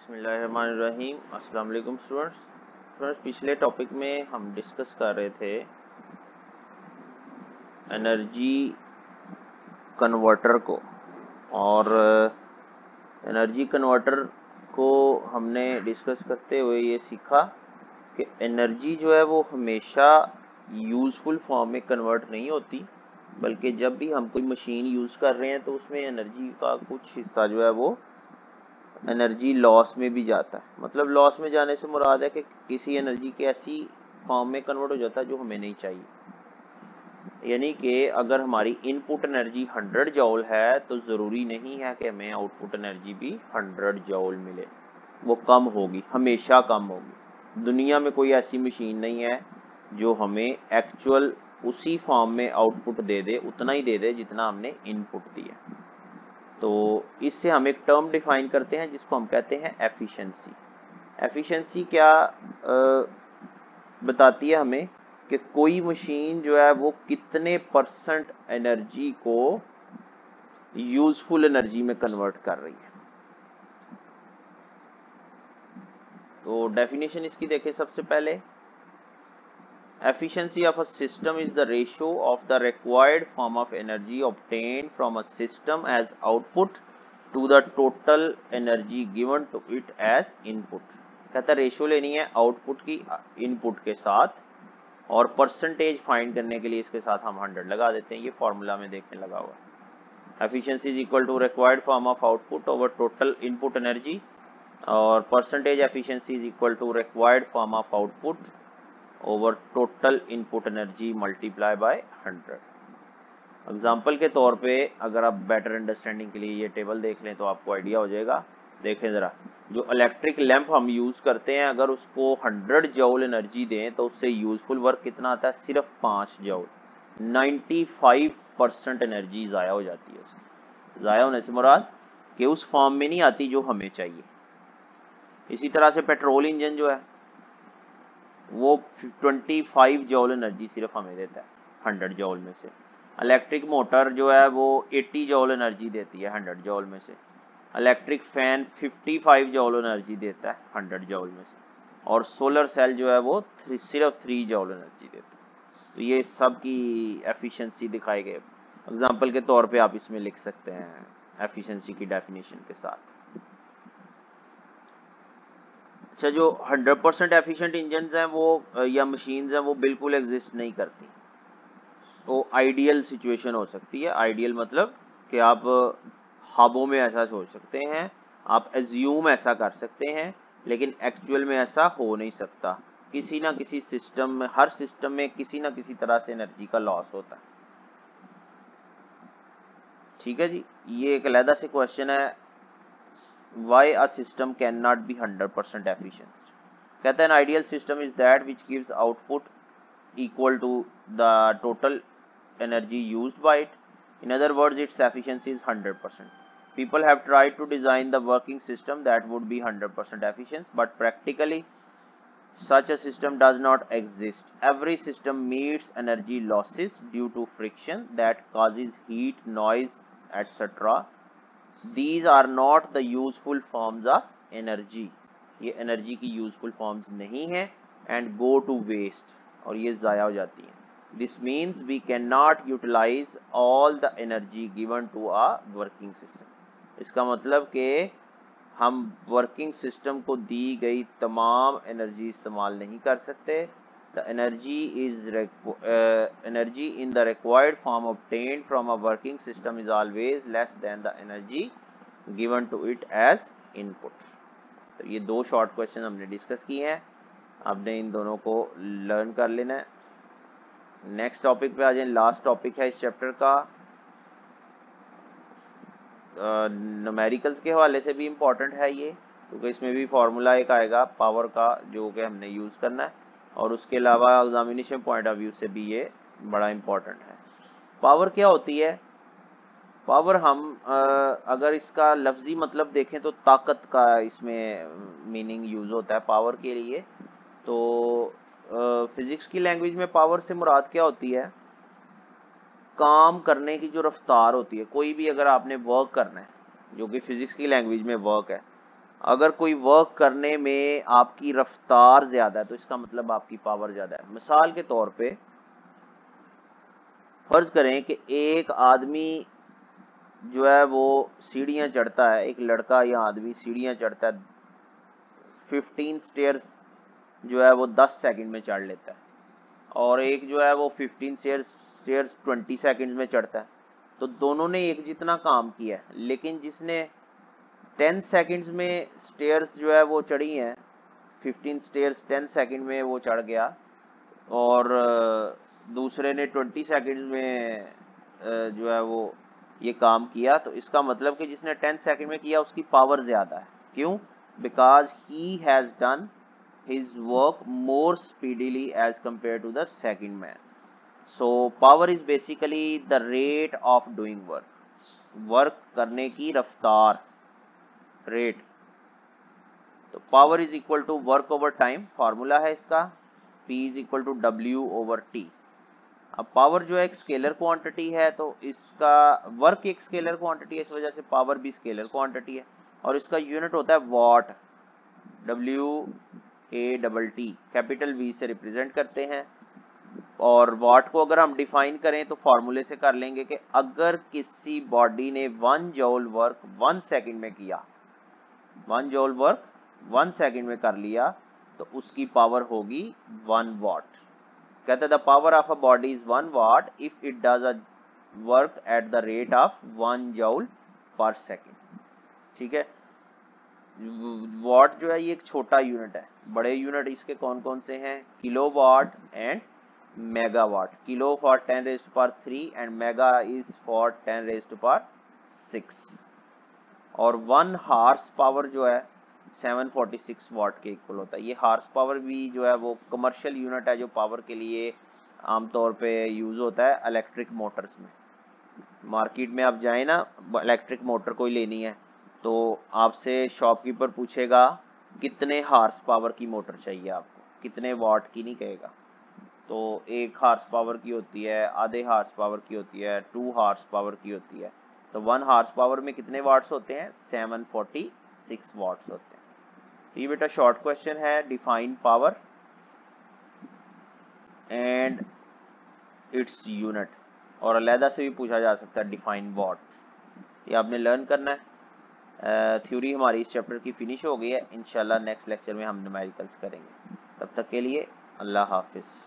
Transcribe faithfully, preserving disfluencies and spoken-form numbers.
बिस्मिल्लाहिर्रहमानिर्रहीम। अस्सलाम वालेकुम स्टूडेंट्स। स्टूडेंट्स पिछले टॉपिक में हम डिस्कस कर रहे थे एनर्जी कन्वर्टर को, और एनर्जी कन्वर्टर को हमने डिस्कस करते हुए ये सीखा कि एनर्जी जो है वो हमेशा यूज़फुल फॉर्म में कन्वर्ट नहीं होती, बल्कि जब भी हम कोई मशीन यूज़ कर रहे हैं तो उसमें एनर्जी का कुछ हिस्सा जो है वो एनर्जी लॉस में भी जाता है। मतलब लॉस में जाने से मुराद है कि किसी एनर्जी के ऐसी फॉर्म में कन्वर्ट हो जाता है जो हमें नहीं चाहिए। यानी कि अगर हमारी इनपुट एनर्जी हंड्रेड जॉल है तो ज़रूरी नहीं है कि हमें आउटपुट एनर्जी भी हंड्रेड जॉल मिले, वो कम होगी, हमेशा कम होगी। दुनिया में कोई ऐसी मशीन नहीं है जो हमें एक्चुअल उसी फॉर्म में आउटपुट दे दे, उतना ही दे दे जितना हमने इनपुट दिया। तो इससे हम एक टर्म डिफाइन करते हैं जिसको हम कहते हैं एफिशिएंसी। एफिशिएंसी क्या आ, बताती है हमें कि कोई मशीन जो है वो कितने परसेंट एनर्जी को यूजफुल एनर्जी में कन्वर्ट कर रही है। तो डेफिनेशन इसकी देखें सबसे पहले। Efficiency of a system is the ratio of the required form of energy obtained from a system as output to the total energy given to it as input। कहता है रेशियो लेनी है आउटपुट की input के साथ, और percentage find करने के लिए इसके साथ हम हंड्रेड लगा देते हैं। ये फॉर्मूला में देखने लगा हुआ है। Efficiency is equal to required form of output over total input energy, और percentage efficiency is equal to required form of output over total input energy multiply by hundred. Example के तौर पे अगर आप बेटर अंडरस्टैंडिंग के लिए ये table देख लें तो आपको आइडिया हो जाएगा। देखें ज़रा, जो इलेक्ट्रिक लैंप हम यूज़ करते हैं, अगर उसको हंड्रेड जॉल एनर्जी दें तो उससे यूजफुल वर्क कितना आता है? सिर्फ पाँच joule. Ninety five percent energy ज़ाया हो जाती है उसकी। ज़ाया होने से मुराद कि उस फॉर्म में नहीं आती जो हमें चाहिए। इसी तरह से पेट्रोल इंजन जो है वो पच्चीस जॉल एनर्जी सिर्फ हमें देता है हंड्रेड जॉल में से। इलेक्ट्रिक मोटर जो है वो अस्सी जॉल एनर्जी देती है हंड्रेड जॉल में से। इलेक्ट्रिक फैन पचपन जॉल एनर्जी देता है हंड्रेड जॉल में से। और सोलर सेल जो है वो थ्री, सिर्फ थ्री जॉल एनर्जी देता है। तो ये सब की एफिशिएंसी दिखाए गए। एग्जाम्पल के तौर पे आप इसमें लिख सकते हैं एफिशिएंसी की डेफिनेशन के साथ। अच्छा, जो हंड्रेड परसेंट एफिशिएंट इंजन हैं वो या मशीन्स हैं वो बिल्कुल एग्जिस्ट नहीं करती। तो आइडियल सिचुएशन हो सकती है। आइडियल मतलब कि आप ख्वाबों में ऐसा सोच सकते हैं, आप एज्यूम ऐसा कर सकते हैं, लेकिन एक्चुअल में ऐसा हो नहीं सकता। किसी ना किसी सिस्टम में, हर सिस्टम में किसी ना किसी तरह से एनर्जी का लॉस होता है। ठीक है जी, ये एक अलग से क्वेश्चन है, why a system cannot be one hundred percent efficient। कहते हैं ideal system is that which gives output equal to the total energy used by it। In other words, its efficiency is one hundred percent। People have tried to design the working system that would be one hundred percent efficient, but practically such a system does not exist। Every system meets energy losses due to friction that causes heat, noise, et cetera। These are not the useful forms of energy। ये energy की useful forms नहीं है, and go to waste, और ये ज़ाया हो जाती हैं। This means we cannot utilize all the energy given to a working system। इसका मतलब कि हम वर्किंग सिस्टम को दी गई तमाम एनर्जी इस्तेमाल नहीं कर सकते। The energy is uh, energy in the required form obtained from a working system is always less than the energy given to it as input। तो ये दो शॉर्ट क्वेश्चन हमने डिस्कस किए हैं, आपने इन दोनों को लर्न कर लेना है। नेक्स्ट टॉपिक पे आ जाए। लास्ट टॉपिक है इस चैप्टर का, न्यूमेरिकल्स के हवाले से भी इम्पॉर्टेंट है ये, क्योंकि इसमें भी फार्मूला एक आएगा पावर का जो कि हमने यूज़ करना है, और उसके अलावा एग्जामिनेशन पॉइंट ऑफ व्यू से भी ये बड़ा इम्पॉर्टेंट है। पावर क्या होती है? पावर हम आ, अगर इसका लफ्जी मतलब देखें तो ताकत का इसमें मीनिंग यूज़ होता है पावर के लिए। तो फिज़िक्स की लैंग्वेज में पावर से मुराद क्या होती है? काम करने की जो रफ्तार होती है। कोई भी अगर आपने वर्क करना है, जो कि फिज़िक्स की लैंग्वेज में वर्क है, अगर कोई वर्क करने में आपकी रफ्तार ज़्यादा है तो इसका मतलब आपकी पावर ज़्यादा है। मिसाल के तौर पे फर्ज करें कि एक आदमी जो है वो सीढ़ियाँ चढ़ता है, एक लड़का या आदमी सीढ़ियाँ चढ़ता है, फिफ्टीन स्टेयर्स जो है वो दस सेकंड में चढ़ लेता है, और एक जो है वो fifteen stairs stairs twenty second में चढ़ता है। तो दोनों ने एक जितना काम किया है, लेकिन जिसने टेन सेकंड्स में स्टेयर्स जो है वो चढ़ी हैं, फिफ्टीन स्टेयर्स टेन सेकंड में वो चढ़ गया, और दूसरे ने ट्वेंटी सेकंड्स में जो है वो ये काम किया, तो इसका मतलब कि जिसने टेन सेकंड में किया उसकी पावर ज़्यादा है। क्यों? Because he has done his work more speedily as compared to the second man. So power is basically the rate of doing work. Work करने की रफ्तार, रेट। तो power is equal to work over time, formula है इसका, P is equal to W over T. अब power जो है एक स्केलर क्वांटिटी है, तो इसका वर्क एक स्केलर क्वांटिटी है, इस वजह से पावर भी स्केलर क्वांटिटी है, और इसका यूनिट होता है watt, W A double T, capital V से रिप्रेजेंट करते हैं। और वाट को अगर हम डिफाइन करें तो फॉर्मूले से कर लेंगे कि अगर किसी बॉडी ने one joule work one second में किया, one joule work one second में कर लिया, तो उसकी पावर होगी वन वाट। कहते हैं the power of a body is one watt if it does a work at the rate of one joule per second. ठीक है, वाट जो है ये एक छोटा यूनिट है, बड़े यूनिट इसके कौन कौन से हैं? Kilo watt and mega watt. Kilo for ten raise to power three and mega is for ten raise to power six. और वन हार्स पावर जो है सेवन फोर्टी सिक्स वाट के इक्वल होता है। ये हार्स पावर भी जो है वो कमर्शियल यूनिट है जो पावर के लिए आमतौर पे यूज होता है इलेक्ट्रिक मोटर्स में। मार्केट में आप जाए ना, इलेक्ट्रिक मोटर कोई लेनी है तो आपसे शॉपकीपर पूछेगा कितने हार्स पावर की मोटर चाहिए आपको, कितने वाट की नहीं कहेगा। तो एक हार्स पावर की होती है, आधे हार्स पावर की होती है, टू हार्स पावर की होती है। तो वन हार्स पावर में कितने वाट्स होते हैं? सेवन फोर्टी सिक्स वाट्स होते हैं। तो ये बेटा शॉर्ट क्वेश्चन है, define power and its unit, और अलहदा से भी पूछा जा सकता है डिफाइन वाट। ये आपने लर्न करना है। थ्योरी हमारी इस चैप्टर की फिनिश हो गई है। इंशाल्लाह नेक्स्ट लेक्चर में हम न्यूमेरिकल्स करेंगे। तब तक के लिए अल्लाह हाफिज़।